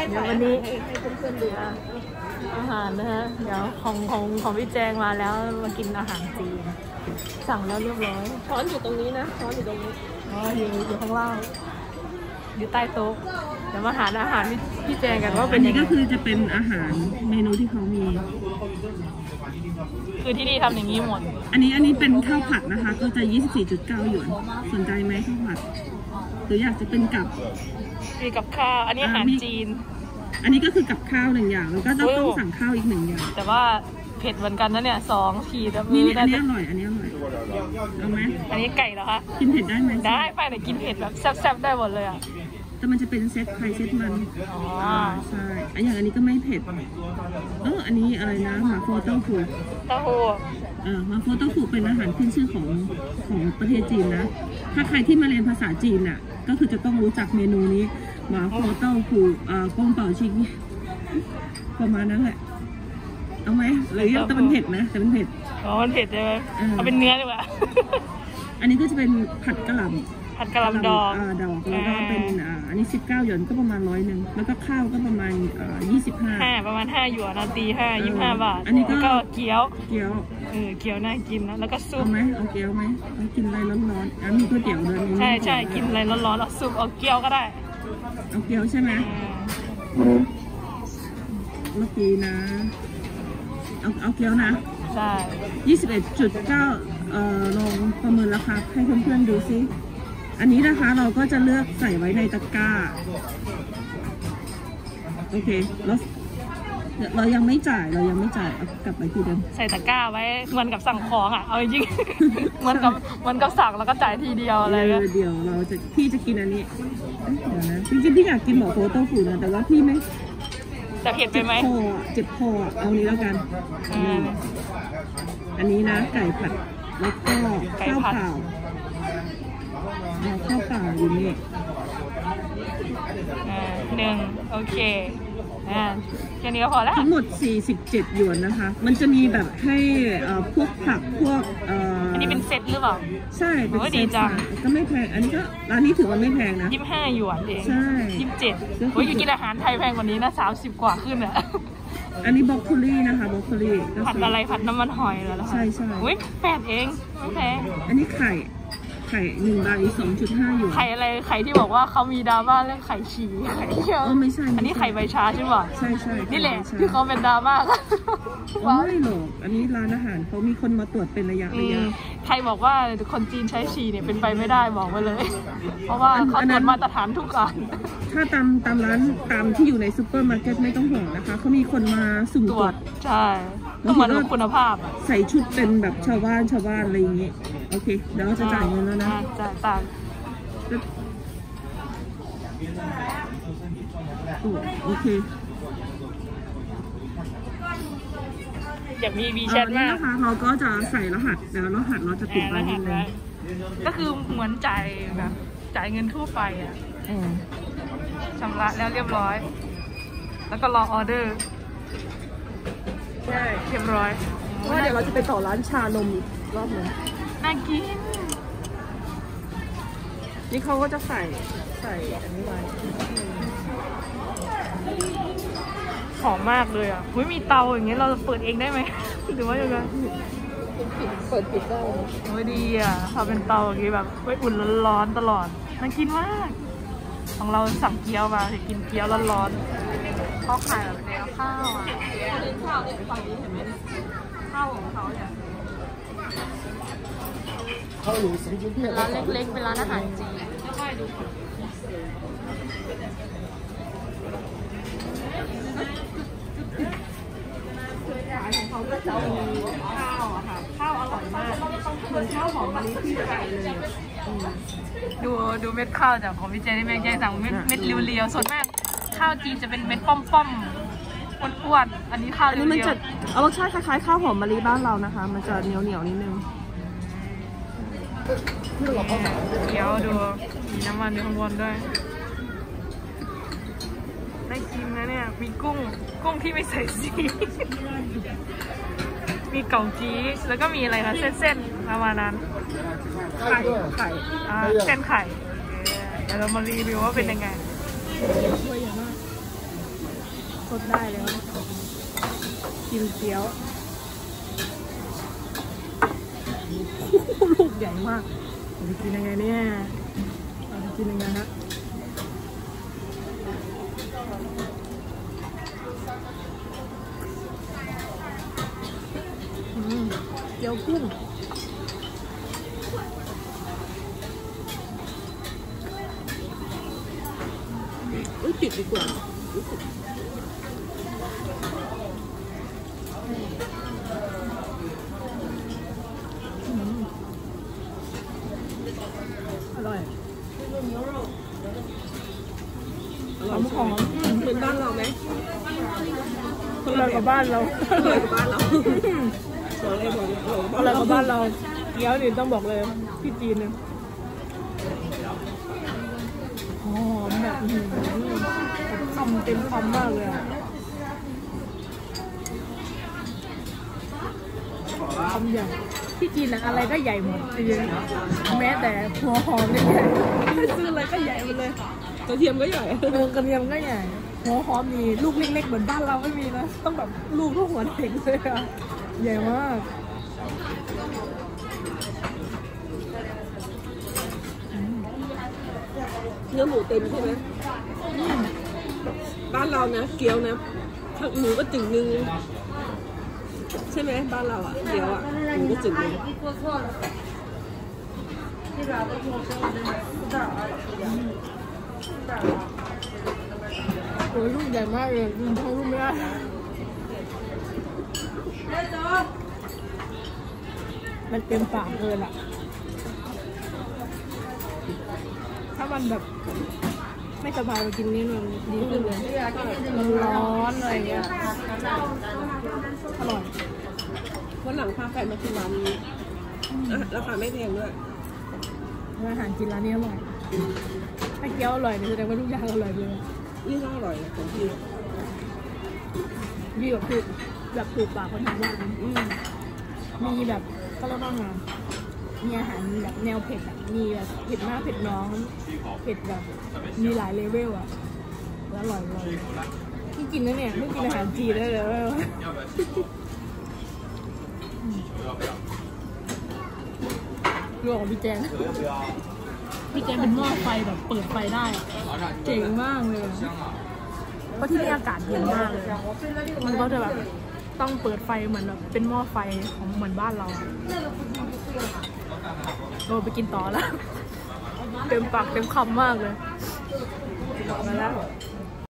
เดี๋ยววันนี้ให้เพื่อนๆดูอาหารนะฮะเดี๋ยวของพี่แจงมาแล้วมากินอาหารจีนสั่งแล้วเรียบร้อยช้อนอยู่ตรงนี้นะช้อนอยู่ตรงนี้อ๋ออยู่ข้างล่างอยู่ใต้โต๊ะเดี๋ยวมาหาอาหารพี่แจงกันว่าเป็นยังไงก็คือจะเป็นอาหารเมนูที่เขามีคือที่นี่ทำอย่างนี้หมดอันนี้เป็นข้าวผัดนะคะก็จะ 24.9 หยวนสนใจไหมข้าวผัดหรืออยากจะเป็นกับมีกับข้าวอันนี้อาหารจีนอันนี้ก็คือกับข้าวหนึ่งอย่างแล้วก็ต้องสั่งข้าวอีกหนึ่งอย่างแต่ว่าเผ็ดเหมือนกันนะเนี่ย2 ขีดแล้วนี่อันนี้อร่อยเอาไหมอันนี้ไก่เหรอคะกินเผ็ดได้ไหมได้ไปแต่กินเผ็ดแบบแซ่บๆได้หมดเลยอ่ะแต่มันจะเป็นเซตไข่เซตมันใช่อย่างอันนี้ก็ไม่เผ็ดอันนี้อะไรนะหมาโฟเต้าหู้หมาโฟเต้าหู้เป็นอาหารขึ้นชื่อของประเทศจีนนะถ้าใครที่มาเรียนภาษาจีนน่ะก็คือจะต้องรู้จักเมนูนี้หมาโฟเต้าหู้กงเป่าชิงประมาณนั้นแหละเอาไหมหรือยังแต่มันเผ็ดนะแต่มันเผ็ดมันเผ็ดใช่ไหมเอาเป็นเนื้อดีกว่าอันนี้ก็จะเป็นผัดกะหล่ำดอกแล้วก็เป็นอันนี้19 หยวนก็ประมาณ100แล้วก็ข้าวก็ประมาณ25 ประมาณ5 หยวนนะตี25 บาทอันนี้ก็เกี๊ยวเกี๊ยวน่ากินนะแล้วก็ซุปเอาไหมเอาเกี๊ยวไหมกินอะไรร้อนๆมีก๋วยเตี๋ยวด้วยใช่กินอะไรร้อนๆเอาซุปเอาเกี๊ยวก็ได้เอาเกี๊ยวใช่ไหมเมื่อกี้นะเอาเกี๊ยวนะใช่ 21.9ลองประเมินราคาให้เพื่อนๆดูซิอันนี้นะคะเราก็จะเลือกใส่ไว้ในตะกร้าโอเคเรายังไม่จ่ายเอากลับไปที่เดิมใส่ตะกร้าไว้เหมือนกับสั่งของอ่ะเอาจริงๆเหมือนกับสั่งแล้วก็จ่ายทีเดียวอะไรเดี๋ยวพี่จะกินอันนี้เดี๋ยวนะจริงๆพี่อยากกินหมูโฟโต้ฟูนะแต่ว่าพี่ไม่จะเผ็ดไปไหมเจ็บคอเอานี้แล้วกันอันนี้นะไก่ผัดแล้วก็ข้าวเปล่าอยู่นี่ 1โอเคแค่นี้ก็พอแล้วทั้งหมด47 หยวนนะคะมันจะมีแบบให้พวกผักพวกอันนี้เป็นเซตหรือเปล่าใช่เป็นเซตก็ไม่แพงอันนี้ก็ร้านนี้ถือว่าไม่แพงนะ 25 หยวนเองใช่ 27อยู่กินอาหารไทยแพงกว่านี้นะ30 กว่าขึ้นอ่ะอันนี้บรอกโคลีนะคะบรอกโคลีผัดอะไรผัดน้ำมันหอยเหรอใช่ 8เองไม่แพงอันนี้ไข่1 ใบ 2.5 หยวนไข่อะไรไข่ที่บอกว่าเขามีดราม่าเรื่องไข่ฉี่ไข่เยี่ยวไม่ใช่อันนี้ไข่ใบชาใช่ป่ะใช่นี่แหละที่เขาเป็นดราม่าไม่หรอกอันนี้ร้านอาหารเขามีคนมาตรวจเป็นระยะใครบอกว่าคนจีนใช้ฉี่เนี่ยเป็นไปไม่ได้บอกมาเลยเพราะว่าเขาตรวจมาตรฐานทุกอย่างถ้าตามร้านตามที่อยู่ในซูเปอร์มาร์เก็ตไม่ต้องห่วงนะคะเขามีคนมาสุ่มตรวจใช่ต้องมาดูคุณภาพใส่ชุดเป็นแบบชาวบ้านอะไรอย่างงี้โอเคเดี๋ยวเราจะจ่ายเงินแล้วนะจ่ายโอเคอยากมีวีแชทมากนะคะเราก็จะใส่รหัสเดี๋ยวรหัสเราจะติดไว้นิดนึงก็คือเหมือนจ่ายเงินทั่วไปอ่ะชำระแล้วเรียบร้อยแล้วก็รอออเดอร์ใช่เรียบร้อยว่าเดี๋ยวเราจะไปต่อร้านชานมอีกรอบนึงน่ากินนี่เขาก็จะใส่อันนี้ไว้หอมมากเลยอ่ะมีเตาอย่างเงี้ยเราเปิดเองได้ไหมหรือว่ายังไงเปิดปิดได้ดีอ่ะทำเป็นเตาอย่างงี้แบบอุ่นร้อนตลอดน่ากินมากของเราสั่งเกี๊ยวมาจะกินเกี๊ยวร้อนๆเขาขายแบบแนวข้าวอ่ะข้าวเนี่ยฝั่งนี้เห็นไหมข้าวของเขาเนี่ยเป็นร้านเล็กๆเป็นร้านอาหารจีนค่อยๆดูของเขาก็จะมีข้าวอะค่ะข้าวอร่อยมากเหมือนข้าวหอมมะลิที่ไก่เลยดูเม็ดข้าวจากของพี่เจนี่แม่แจ้สั่งเม็ดเรียวๆส่วนมากข้าวจีนจะเป็นเม็ดป้อมๆอ้วนๆอันนี้ข้าวเรียวๆมันจะรสชาติคล้ายๆข้าวหอมมะลิบ้านเรานะคะมันจะเหนียวนิดนึงเกี๊ยวดูมีน้ำมันอยู่ข้างบนด้วยได้กินนะเนี่ยมีกุ้งที่ไม่ใส่สีมีเกาจีแล้วก็มีอะไรคะเส้นประมาณนั้นไข่เส้นไข่เดี๋ยวเรามารีวิวว่าเป็นยังไงสดได้แล้วกินเกี๊ยวลูกใหญ่มากจะกินยังไงเนี่ยจะกินยังไงฮะเกี๊ยวกุ้งติดดีกว่าอร่อยหอมเหมือนบ้านเราไหมอร่อยกว่าบ้านเราอร่อยกว่าบ้านเราอร่อยกว่าบ้านเราเกี๊ยวนี่ต้องบอกเลยที่จีนเนี่ยหอมแบบคำเต็มคำมากเลยอะคำใหญ่ที่จีนอะอะไรก็ใหญ่หมดจริงๆแม้แต่หัวหอมเนี่ยใหญ่ซื้ออะไรก็ใหญ่หมดเลยกระเทียมก็ใหญ่กระเทียมก็ใหญ่หัวหอมมีลูกเล็กๆเหมือนบ้านเราไม่มีนะต้องแบบลูกเท่าหัวเด็กเลยอะใหญ่มากเนื้อหมูเต็มใช่ไหมบ้านเรานะเกี๊ยวนะหมูก็จึงนึงใช่ไหมบ้านเราอ่ะเกี๊ยวอ่ะหมูก็จึงนึงโอ้ยลูกใหญ่มากเลยทั้งลูกไม่ได้มันเต็มปากเลยล่ะถ้ามันแบบไม่สบายมากินนี่มันดีขึ้นเลยมันร้อนอะไรเงี้ยอร่อยวันหลังพาแฟนมากินร้านนี้ราคาไม่แพงด้วยอาหารกินร้านนี้อร่อยถ้าเกี๊ยวอร่อยเนี่ยแสดงว่าทุกอย่างอร่อยเลยนี่ก็อร่อยนะของพี่ดีแบบถูกปากคนทำว่ามีแบบก็เล่าบ้างนะมีอาหารแบบแนวเผ็ดอ่ะมีแบบเผ็ดมากเผ็ดน้องเผ็ดแบบมีหลายเลเวลอ่ะแล้วอร่อยที่กินนะเนี่ยไม่กินอาหารจีนได้เลยรวมของพี่แจงเป็นหม้อไฟแบบเปิดไฟได้เจ๋งมากเลยเพราะที่นี่อากาศเย็นมากเลยมันก็จะแบบต้องเปิดไฟเหมือนแบบเป็นหม้อไฟของเหมือนบ้านเราเราไปกินต่อแล้วเต็มปากเต็มคำมากเลยมาแล้ว